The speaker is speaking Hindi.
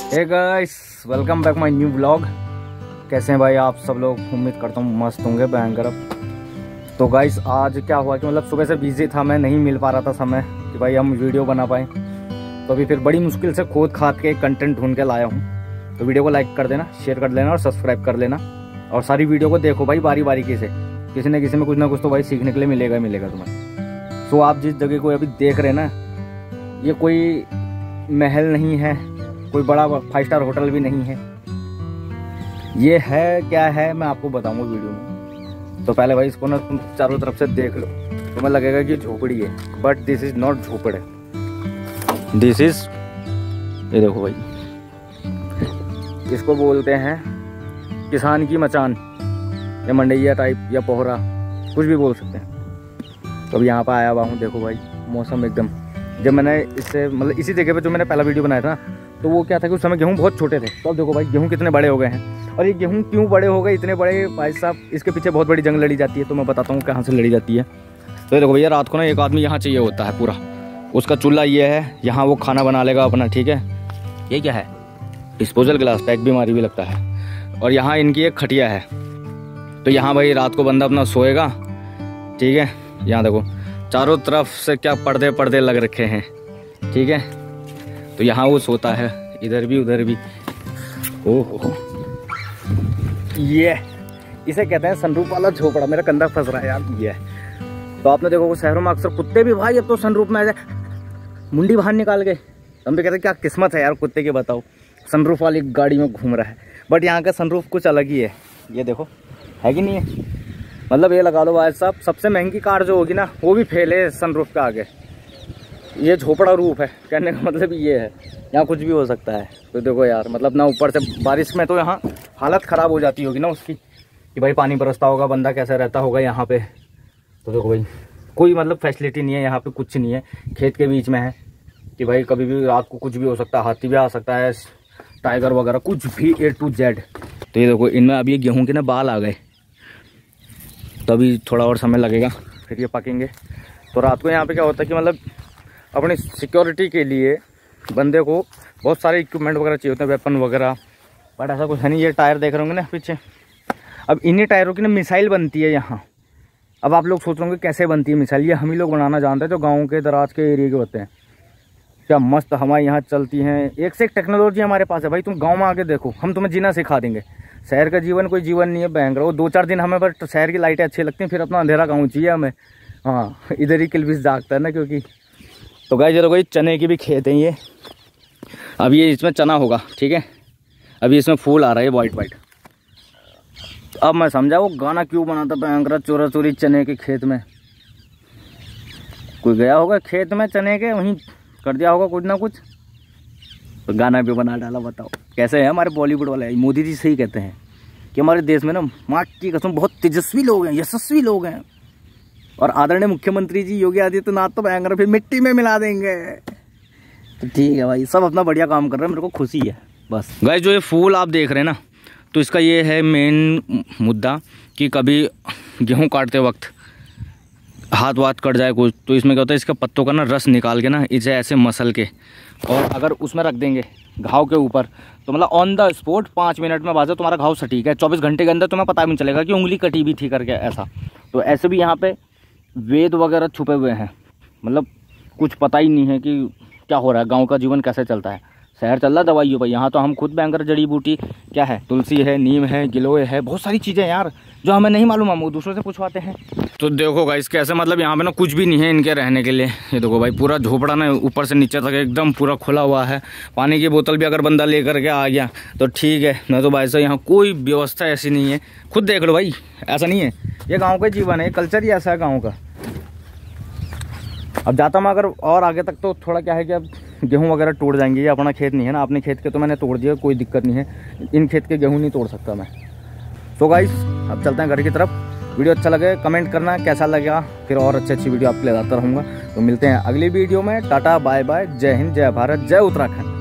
Hey guys, welcome back my new blog. कैसे हैं भाई आप सब लोग? उम्मीद करता हूँ मस्त होंगे भयंकर। तो गाइस आज क्या हुआ कि मतलब सुबह से बिजी था, मैं नहीं मिल पा रहा था समय कि भाई हम वीडियो बना पाएँ। तो अभी फिर बड़ी मुश्किल से खोद खाद के कंटेंट ढूंढ के लाया हूँ। तो वीडियो को लाइक कर देना, शेयर कर लेना और सब्सक्राइब कर लेना। और सारी वीडियो को देखो भाई बारी बारीकी से, किसी न किसी में कुछ ना कुछ तो भाई सीखने के लिए मिलेगा तुम्हें। सो आप जिस जगह को अभी देख रहे हैं ना, ये कोई महल नहीं है, कोई बड़ा 5 स्टार होटल भी नहीं है। ये है क्या है मैं आपको बताऊंगा वीडियो में। तो पहले भाई इसको ना तुम चारों तरफ से देख लो, तुम्हें लगेगा कि झोपड़ी है, बट दिस इज नॉट झोपड़, दिस इज, ये देखो भाई, इसको बोलते हैं किसान की मचान या मंडैया टाइप या पोहरा, कुछ भी बोल सकते हैं। तो अब यहाँ पर आया हुआ हूँ, देखो भाई मौसम एकदम, जब मैंने इससे मतलब इसी जगह पे जो मैंने पहला वीडियो बनाया था तो वो क्या था कि उस समय गेहूँ बहुत छोटे थे। तो अब देखो भाई गेहूँ कितने बड़े हो गए हैं। और ये गेहूँ क्यों बड़े हो गए इतने बड़े भाई साहब, इसके पीछे बहुत बड़ी जंग लड़ी जाती है। तो मैं बताता हूँ कहाँ से लड़ी जाती है। तो देखो भैया, रात को ना एक आदमी यहाँ चाहिए होता है पूरा, उसका चूल्हा ये है, यहाँ वो खाना बना लेगा अपना, ठीक है। ये क्या है? डिस्पोजल गिलास, पैक बीमारी भी लगता है। और यहाँ इनकी एक खटिया है, तो यहाँ भाई रात को बंदा अपना सोएगा, ठीक है। यहाँ देखो चारों तरफ से क्या पर्दे लग रखे हैं, ठीक है। तो यहाँ वो सोता है, इधर भी उधर भी। ओहो, ये इसे कहते हैं सनरूफ वाला झोपड़ा। मेरा कंधा फंस रहा है यार। ये तो आपने देखो शहरों में अक्सर कुत्ते भी भाई अब तो सनरूफ में आ जाए, मुंडी बाहर निकाल के। हम भी कहते हैं क्या किस्मत है यार कुत्ते की, बताओ सनरूफ वाली गाड़ी में घूम रहा है। बट यहाँ का सनरूफ कुछ अलग ही है, ये देखो है कि नहीं है। मतलब ये लगा लो भाई साहब, सबसे महंगी कार जो होगी ना वो भी फेल है सनरूफ के आगे। ये झोपड़ा रूफ है, कहने का मतलब ये है, यहाँ कुछ भी हो सकता है। तो देखो यार, मतलब ना ऊपर से बारिश में तो यहाँ हालत ख़राब हो जाती होगी ना उसकी, कि भाई पानी बरसता होगा, बंदा कैसे रहता होगा यहाँ पे। तो देखो भाई कोई मतलब फैसिलिटी नहीं है यहाँ पे, कुछ नहीं है। खेत के बीच में है कि भाई कभी भी रात को कुछ भी हो सकता है, हाथी भी आ सकता है, टाइगर वगैरह कुछ भी, A to Z। तो ये देखो इनमें अभी ये गेहूँ के ना बाल आ गए, तो अभी थोड़ा और समय लगेगा फिर ये पकेंगे। तो रात को यहाँ पे क्या होता है कि मतलब अपनी सिक्योरिटी के लिए बंदे को बहुत सारे इक्विपमेंट वगैरह चाहिए होते हैं, वेपन वगैरह। बट ऐसा कुछ है नहीं। ये टायर देख रहे होंगे ना पीछे, अब इन्हीं टायरों की ना मिसाइल बनती है यहाँ। अब आप लोग सोच रहे होंगे कैसे बनती है मिसाइल, ये हम ही लोग बनाना जानते हैं जो गाँव के दराज के एरिया के होते हैं। क्या मस्त हमारे यहाँ चलती हैं, एक से एक टेक्नोलॉजी हमारे पास है भाई। तुम गाँव में आके देखो, हम तुम्हें जीना सिखा देंगे। शहर का जीवन कोई जीवन नहीं है भयंकर। वो 2-4 दिन हमें बस शहर की लाइटें अच्छी लगती हैं, फिर अपना अंधेरा गाँव चाहिए हमें। हाँ, इधर ही किलबिश जागता है ना क्योंकि। तो गाइस ये देखो, चने की भी खेत है ये। अब ये इसमें चना होगा, ठीक है। अभी इसमें फूल आ रहा है वाइट। अब मैं समझा वो गाना क्यों बना था भयंकर, चोरा चोरी चने के खेत में। कोई गया होगा खेत में चने के, वहीं कर दिया होगा कुछ ना कुछ, तो गाना भी बना डाला। बताओ कैसे है हमारे बॉलीवुड वाले। मोदी जी सही कहते हैं कि हमारे देश में ना माँ की कसम बहुत तेजस्वी लोग हैं, यशस्वी लोग हैं। और आदरणीय मुख्यमंत्री जी योगी आदित्यनाथ तो भयंकर फिर मिट्टी में मिला देंगे। तो ठीक है भाई, सब अपना बढ़िया काम कर रहे हैं, मेरे को खुशी है बस। गाइस जो ये फूल आप देख रहे हैं ना, तो इसका ये है मेन मुद्दा कि कभी गेहूँ काटते वक्त हाथ वाथ कट जाए कुछ, तो इसमें क्या होता है, इसके पत्तों का ना रस निकाल के ना इसे ऐसे मसल के, और अगर उसमें रख देंगे घाव के ऊपर, तो मतलब ऑन द स्पॉट 5 मिनट में बाज़ तुम्हारा घाव सटीक है। 24 घंटे के अंदर तुम्हें पता भी नहीं चलेगा कि उंगली कटी भी थी करके ऐसा। तो ऐसे भी यहाँ पे वेद वगैरह छुपे हुए हैं, मतलब कुछ पता ही नहीं है कि क्या हो रहा है, गाँव का जीवन कैसे चलता है। शहर चल रहा दवाइयों पर, यहाँ तो हम खुद भयंकर जड़ी बूटी क्या है, तुलसी है, नीम है, गिलोय है, बहुत सारी चीज़ें यार जो हमें नहीं मालूम, हम वो दूसरों से पूछवाते हैं। तो देखो गाइस कैसे मतलब यहाँ पे ना कुछ भी नहीं है इनके रहने के लिए। ये देखो भाई पूरा झोपड़ा ना ऊपर से नीचे तक एकदम पूरा खुला हुआ है। पानी की बोतल भी अगर बंदा लेकर के आ गया तो ठीक है, नहीं तो भाई साहब यहाँ कोई व्यवस्था ऐसी नहीं है। खुद देख लो भाई, ऐसा नहीं है। ये गाँव का जीवन है, कल्चर ही ऐसा है गाँव का। अब जाता मैं अगर और आगे तक तो थोड़ा क्या है कि अब गेहूं वगैरह टूट जाएंगे। ये अपना खेत नहीं है ना, अपने खेत के तो मैंने तोड़ दिया, कोई दिक्कत नहीं है। इन खेत के गेहूं नहीं तोड़ सकता मैं। सो गाइस अब चलते हैं घर की तरफ। वीडियो अच्छा लगे कमेंट करना कैसा लगेगा, फिर और अच्छी वीडियो आपके लिए लाता रहूँगा। तो मिलते हैं अगली वीडियो में। टाटा बाय बाय, जय हिंद, जय भारत, जय उत्तराखंड।